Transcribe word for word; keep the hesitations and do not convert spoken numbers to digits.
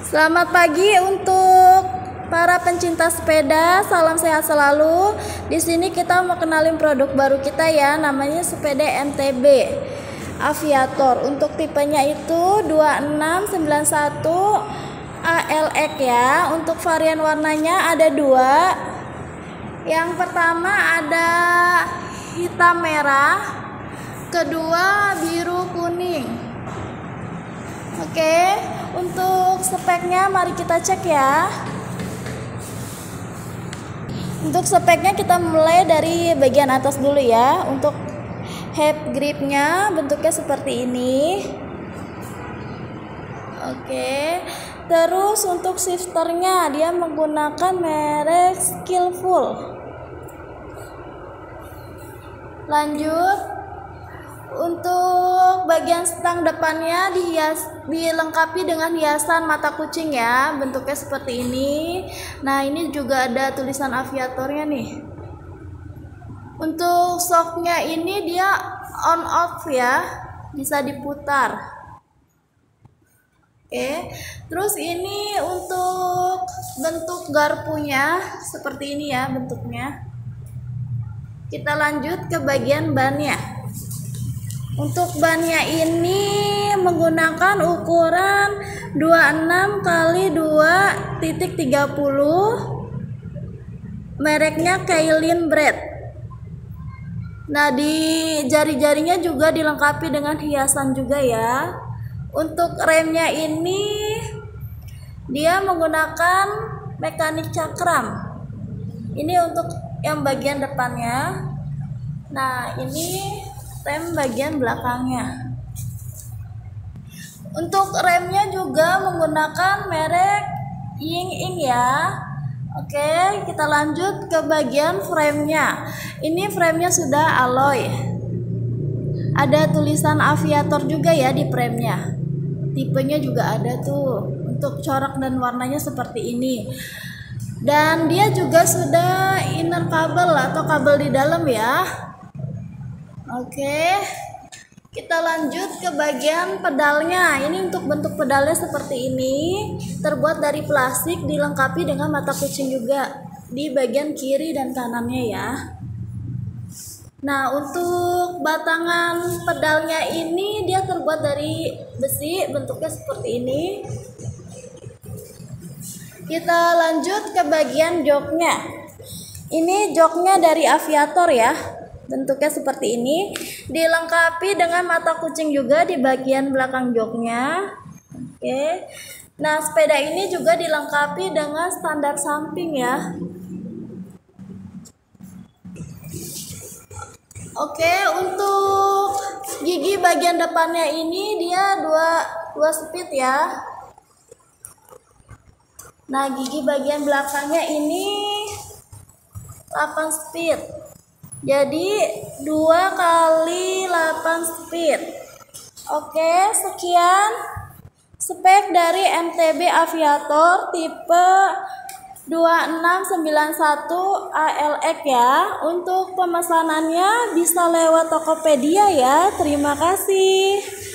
Selamat pagi untuk para pencinta sepeda, salam sehat selalu. Di sini kita mau kenalin produk baru kita ya, namanya sepeda M T B Aviator. Untuk tipenya itu dua enam sembilan satu A L X ya. Untuk varian warnanya ada dua. Yang pertama ada hitam merah, kedua biru kuning. Oke, untuk speknya mari kita cek ya. Untuk speknya kita mulai dari bagian atas dulu ya. Untuk head gripnya bentuknya seperti ini. Oke, terus untuk shifternya dia menggunakan merek Skillful. Lanjut, untuk bagian stang depannya dihias, dilengkapi dengan hiasan mata kucing ya, bentuknya seperti ini. Nah, ini juga ada tulisan aviatornya nih. Untuk shocknya ini dia on off ya, bisa diputar. Oke, terus ini untuk bentuk garpunya seperti ini ya bentuknya. Kita lanjut ke bagian bannya. Untuk bannya ini menggunakan ukuran dua puluh enam kali dua titik tiga puluh, mereknya Kailin Bread. Nah, di jari-jarinya juga dilengkapi dengan hiasan juga ya. Untuk remnya ini dia menggunakan mekanik cakram. Ini untuk yang bagian depannya. Nah, ini rem bagian belakangnya. Untuk remnya juga menggunakan merek Ying Ying ya. Oke, kita lanjut ke bagian framenya. Ini framenya sudah alloy. Ada tulisan Aviator juga ya di framenya. Tipenya juga ada tuh. Untuk corak dan warnanya seperti ini. Dan dia juga sudah inner kabel atau kabel di dalam ya. Oke, kita lanjut ke bagian pedalnya. Ini untuk bentuk pedalnya seperti ini, terbuat dari plastik, dilengkapi dengan mata kucing juga di bagian kiri dan kanannya ya. Nah, untuk batangan pedalnya ini dia terbuat dari besi, bentuknya seperti ini. Kita lanjut ke bagian joknya. Ini joknya dari Aviator ya. Bentuknya seperti ini, dilengkapi dengan mata kucing juga di bagian belakang joknya. Oke, nah sepeda ini juga dilengkapi dengan standar samping ya. Oke, untuk gigi bagian depannya ini dia dua dua speed ya. Nah, gigi bagian belakangnya ini delapan speed. Jadi dua kali delapan speed. Oke, sekian spek dari M T B Aviator tipe dua enam sembilan satu A L X ya. Untuk pemesanannya bisa lewat Tokopedia ya. Terima kasih.